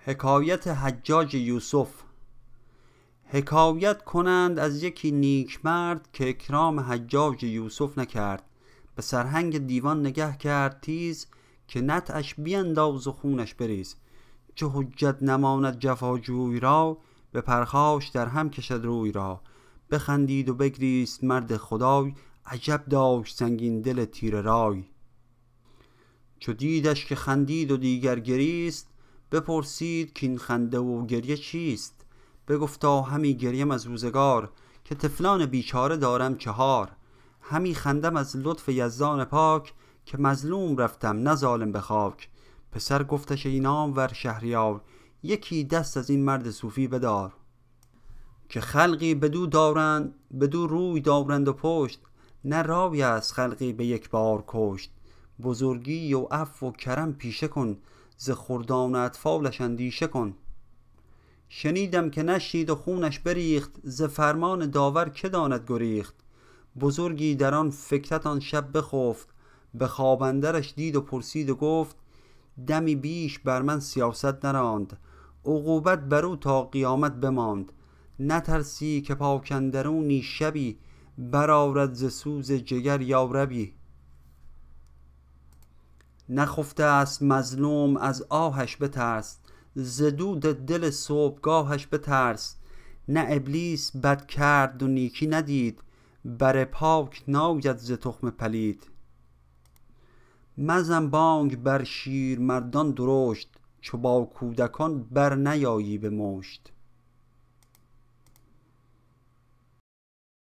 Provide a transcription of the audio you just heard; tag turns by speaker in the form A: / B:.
A: حکایت حجاج یوسف. حکایت کنند از یکی نیک مرد که اکرام حجاج یوسف نکرد. به سرهنگ دیوان نگه کرد تیز که نطعش بینداز و خونش بریز. چه حجت نماند جفاجوی را به پرخاش در هم کشد روی را. بخندید و بگریست مرد خدای عجب داشت سنگین دل تیره رای. چو دیدش که خندید و دیگر گریست بپرسید که این خنده و گریه چیست. بگفتا همی گریم از روزگار که طفلان بیچاره دارم چهار. همی خندم از لطف یزدان پاک که مظلوم رفتم نه ظالم به خاک. پسر گفتش ای نامور شهریار یکی دست از این مرد صوفی بدار. که خلقی بدو روی دارند و پشت نه رای است خلقی به یک بار کشت. بزرگی و عفو و کرم پیشه کن ز خردان اطفالش اندیشه کن. شنیدم که نشنید و خونش بریخت ز فرمان داور که داند گریخت. بزرگی در آن فکرت آن شب بخفت به خواب اندرش دید و پرسید و گفت دمی بیش بر من سیاست نراند عقوبت برو تا قیامت بماند. نترسی که پاک اندرونی شبی برآرد ز سوز جگر یا ربی. نخفته است مظلوم از آهش بترس ز دود دل صبحگاهش بترس. نه ابلیس بد کرد و نیکی ندید بر پاک ناید ز تخم پلید. مزن بانگ بر شیر مردان درشت چو با کودکان بر نیایی به مشت.